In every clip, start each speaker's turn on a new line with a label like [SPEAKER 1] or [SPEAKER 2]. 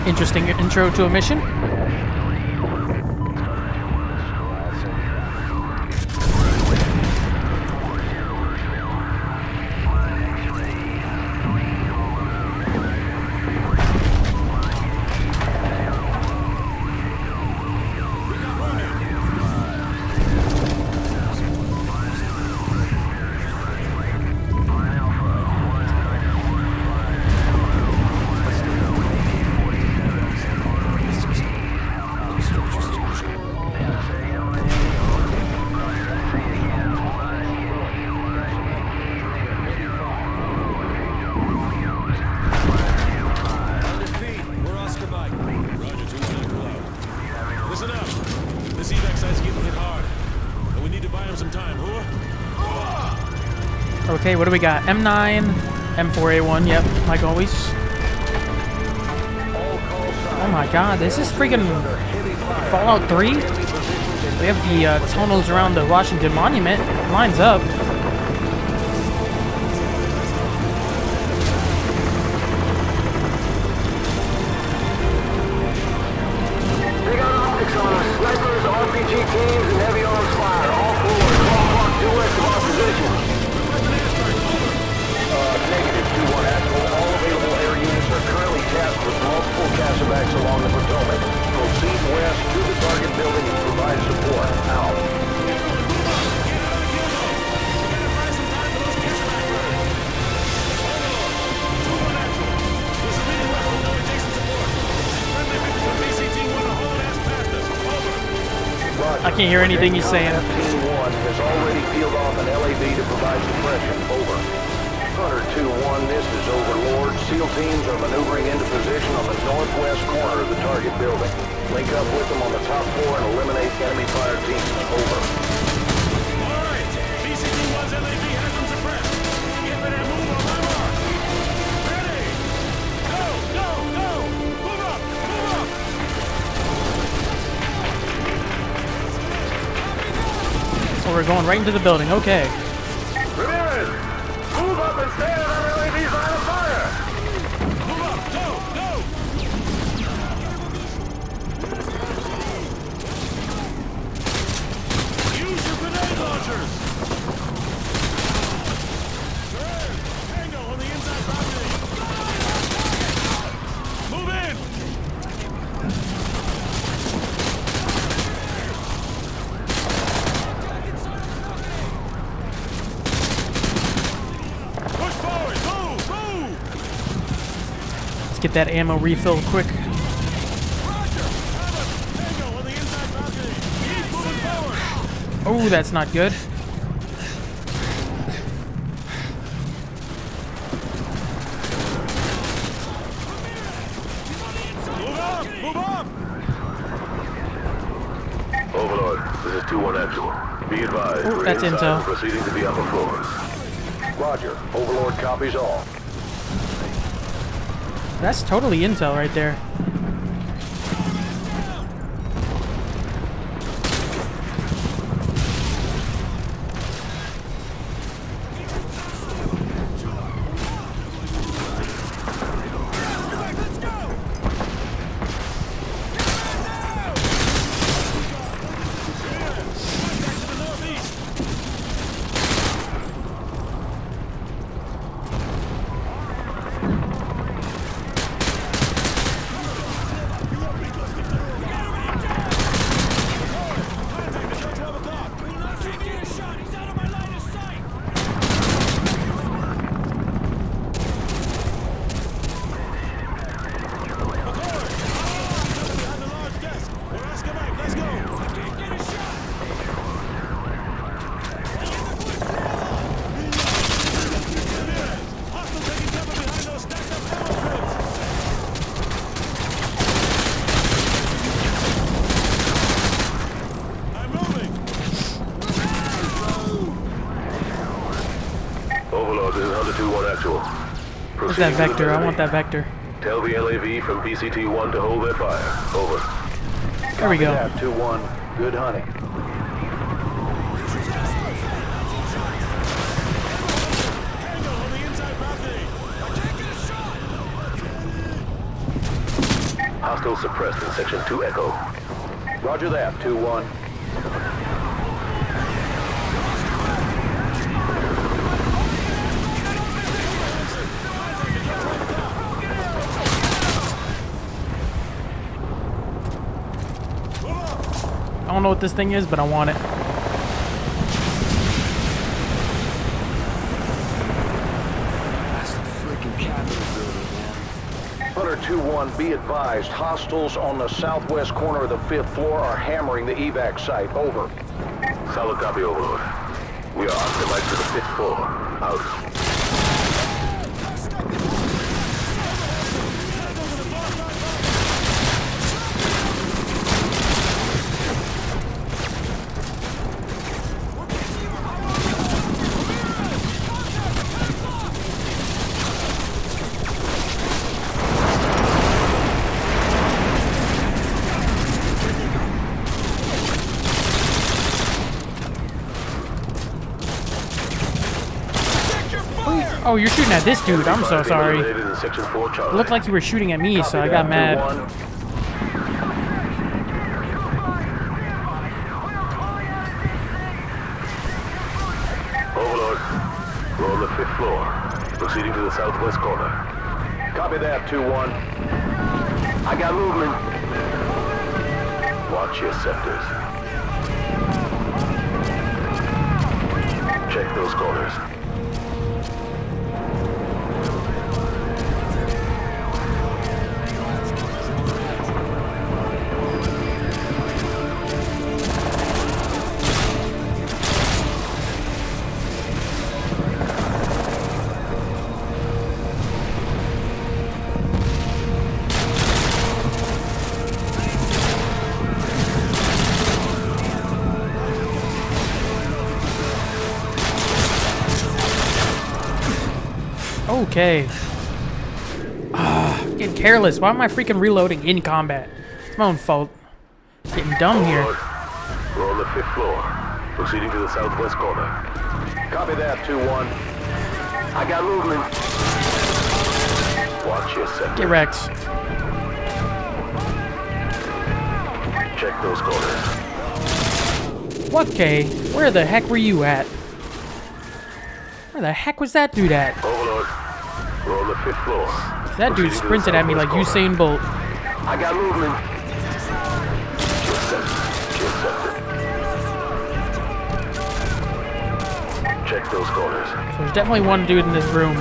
[SPEAKER 1] Interesting intro to a mission.
[SPEAKER 2] Okay, what do we got? M9, M4A1, yep, like always. Oh my god, this is freaking Fallout 3? We have the tunnels around the Washington Monument. Lines up.
[SPEAKER 3] They got optics on us. Snipers, RPG teams, and heavy arms fire. All forward. 12 block due west of our position. Negative 2-1 Actual. All available air units are currently tasked with multiple Casabacs along the Potomac. Proceed west to the target building and provide support. Out.
[SPEAKER 1] I can't hear anything he's saying.
[SPEAKER 3] F-1 has already peeled off an LAV to provide suppression. Over. Hunter 2-1, this is Overlord. SEAL teams are maneuvering into position on the northwest corner of the target building. Link up with them on the top floor and eliminate enemy fire teams. Over.
[SPEAKER 4] All right. BCT-1's LAV has them suppressed. Get ready to move on my mark. Ready. Go, go, go. Move up, move up.
[SPEAKER 1] So we're going right into the building, okay.
[SPEAKER 3] Ramirez, move up and stand on our LAV's line of fire.
[SPEAKER 4] Move up, go, go. Use your grenade launchers. Tango on the inside balcony. Move in. Push forward, move, move.
[SPEAKER 1] Let's get that ammo refill quick.
[SPEAKER 4] Roger. Tango on the inside balcony. Keep moving forward.
[SPEAKER 1] Oh, that's not good.
[SPEAKER 4] Move up, move up.
[SPEAKER 3] Overlord, this is 2-1 Actual. Be advised,
[SPEAKER 1] Oh,
[SPEAKER 3] we're
[SPEAKER 1] that's
[SPEAKER 3] inside
[SPEAKER 1] intel.
[SPEAKER 3] and proceeding to the upper floors. Roger. Overlord copies all.
[SPEAKER 1] That's totally intel right there.
[SPEAKER 4] Back to the northeast.
[SPEAKER 3] Overlord, this is Hunter 2-1 Actual.
[SPEAKER 1] Where's that vector? I want that vector.
[SPEAKER 3] Tell the LAV from BCT-1 to hold their fire. Over.
[SPEAKER 1] There we go.
[SPEAKER 3] 2-1. Good hunting.
[SPEAKER 4] Tango on the inside balcony. I can't get a shot.
[SPEAKER 3] Hostile suppressed in Section 2 Echo. Roger that, 2-1.
[SPEAKER 2] I don't know what this thing is, but I want it.
[SPEAKER 5] That's the freaking Capitol building, man.
[SPEAKER 3] Hunter 2-1, be advised, hostiles on the southwest corner of the 5th floor are hammering the evac site. Over. Solid copy, Overlord. We are optimized to the 5th floor. Out.
[SPEAKER 2] Oh, you're shooting at this dude. I'm so sorry. It looked like you were shooting at me, so I got mad.
[SPEAKER 3] Overlord, we're on the 5th floor. Proceeding to the southwest corner. Copy that, 2-1. I got movement. Watch your sectors. Check those corners.
[SPEAKER 2] Okay. Getting careless. Why am I freaking reloading in combat? It's my own fault. Getting dumb here.
[SPEAKER 3] We're on the 5th floor. Proceeding to the southwest corner. Copy that, 2-1. I got movement. Watch your sector.
[SPEAKER 2] Get wrecked.
[SPEAKER 3] Check those corners.
[SPEAKER 2] What, Kay? Where the heck were you at? Where the heck was that dude at?
[SPEAKER 3] Overlord, we're on the 5th floor.
[SPEAKER 2] That dude sprinted at me like Usain Bolt.
[SPEAKER 3] I got movement. Check those corners.
[SPEAKER 2] So there's definitely one dude in this room.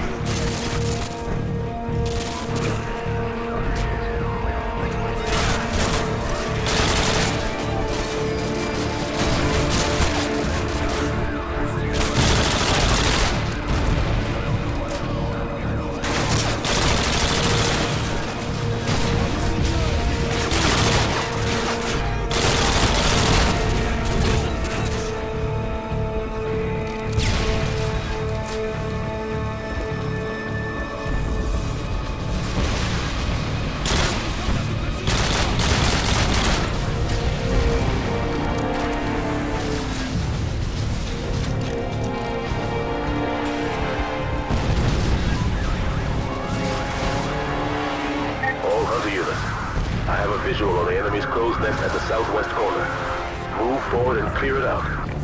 [SPEAKER 3] I have a visual on the enemy's crow's nest at the southwest corner. Move forward and clear it out.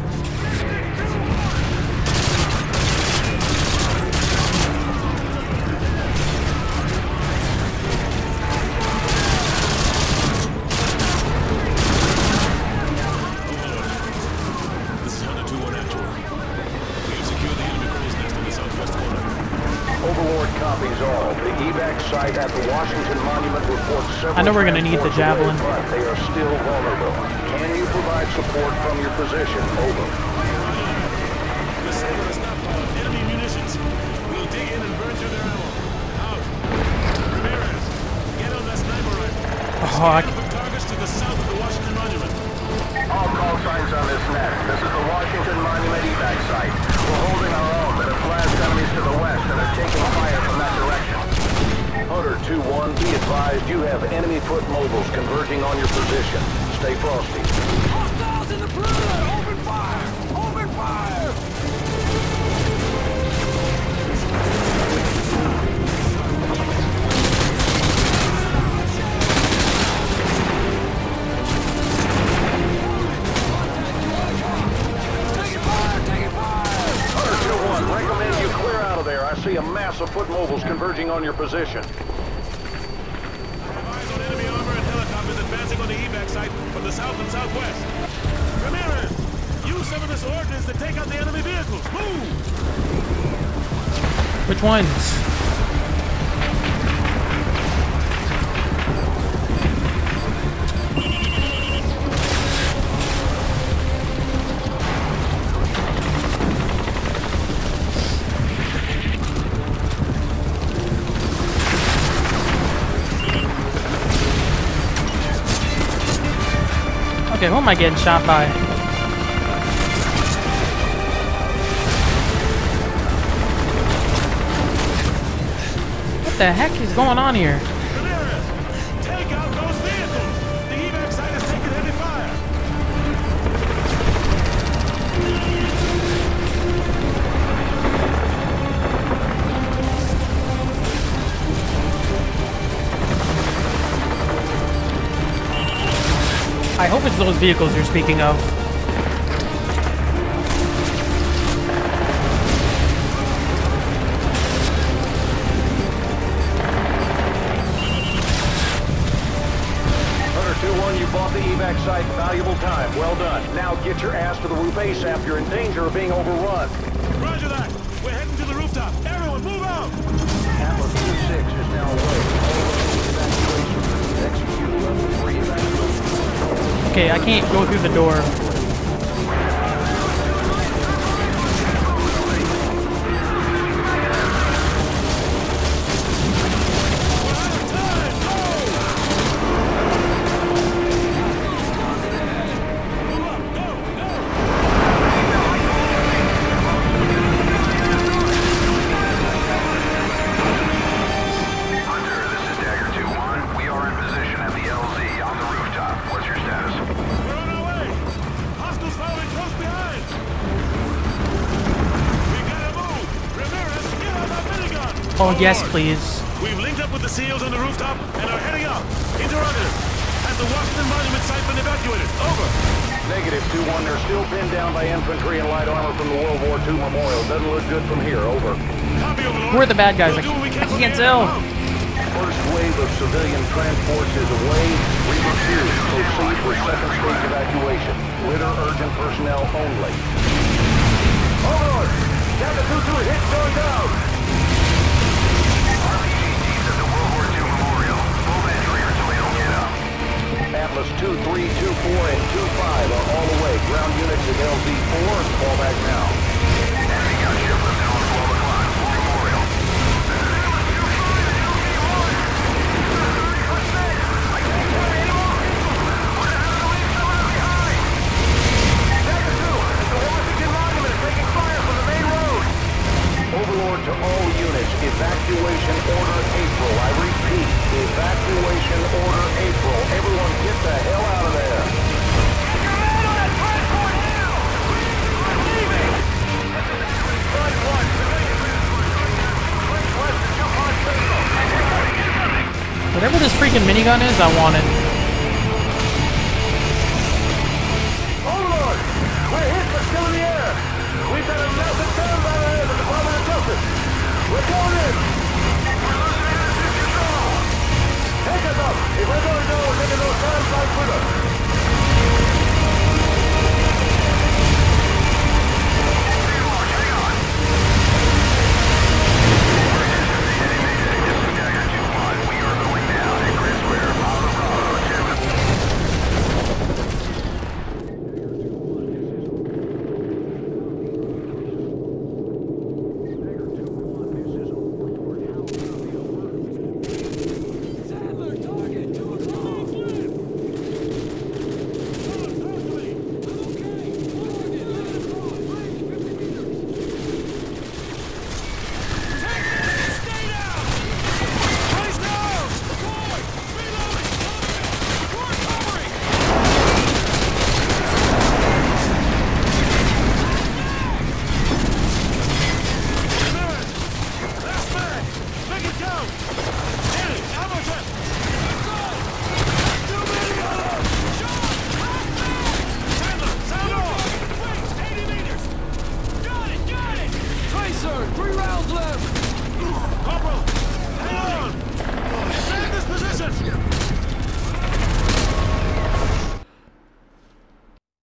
[SPEAKER 4] This is Hunter 2-1 actual. We have secured the enemy crow's nest in the southwest corner.
[SPEAKER 3] Overlord copies all. The evac site at the Washington Monument reports several.
[SPEAKER 2] I know we're gonna need the javelin.
[SPEAKER 3] But they are still vulnerable. Can you provide support from your position? Over.
[SPEAKER 4] The saber is stockpiled enemy munitions. We'll dig in and burn through their ammo. Out. Ramirez, get on that sniper rifle.
[SPEAKER 2] Oh,
[SPEAKER 4] Put targets to the south of the Washington Monument.
[SPEAKER 3] All call signs on this net. This is the Washington Monument evac site. We're holding our own, but have flashed enemies to the west and are taking fire from that direction. Hunter 2-1, be advised you have enemy foot mobiles converging on your position. Stay frosty.
[SPEAKER 5] Hostiles in the perimeter! Open fire! Open fire!
[SPEAKER 3] foot mobiles converging on your position.
[SPEAKER 4] I have eyes on enemy armor and helicopters advancing on the evac site from the south and southwest. Ramirez, use some of this ordnance to take out the enemy vehicles. Move!
[SPEAKER 2] Which ones? Okay, who am I getting shot by? What the heck is going on here?
[SPEAKER 4] Ramirez, take out those vehicles! The evac site has taken heavy fire!
[SPEAKER 2] I hope it's those vehicles you're speaking of.
[SPEAKER 3] You bought the evac site. Valuable time. Well done. Now get your ass to the roof ASAP. You're in danger of being overrun.
[SPEAKER 4] Roger that! We're heading to the rooftop! Everyone, move out!
[SPEAKER 3] Atlas 2-6 is now away. Evacuation. Execute level 3 evacuation.
[SPEAKER 2] Okay, I can't go through the door. Oh, yes, please.
[SPEAKER 4] We've linked up with the SEALs on the rooftop and are heading out. Interrogative. Has the Washington Monument site been evacuated? Over.
[SPEAKER 3] Negative, 2-1. They're still pinned down by infantry and light armor from the World War II Memorial. Doesn't look good from here. Over.
[SPEAKER 4] Copy, Overlord.
[SPEAKER 2] Who are the bad guys?
[SPEAKER 4] We'll do what we
[SPEAKER 2] I
[SPEAKER 4] can
[SPEAKER 2] can't tell.
[SPEAKER 3] First wave of civilian transports is away. Reaper 2, proceed with second stage evacuation. Litter urgent personnel only. Overlord! Delta 2-2, hit going down! Atlas 2, 3, 2, 4, and 2, 5 are all away. Ground units at LZ4, fall back now. Enemy gunship lifted on 12 o'clock. Memorial. I can't carry anymore! What the hell do we leave someone behind? Delta 2, the Washington Monument is taking fire from the main road. Overlord to all units, evacuation order April. I repeat, evacuation order April. Everyone get the hell out of there. Get your man on that transport now! I'm leaving! Front 1, west to 2
[SPEAKER 2] Whatever this freaking minigun is, I want it.
[SPEAKER 3] Overlord! We're hit but still in the air! We've got a massive turn by the Department of Justice! We're going in! We're losing control! Take us up! If we're going to go, we're taking those time flights with us!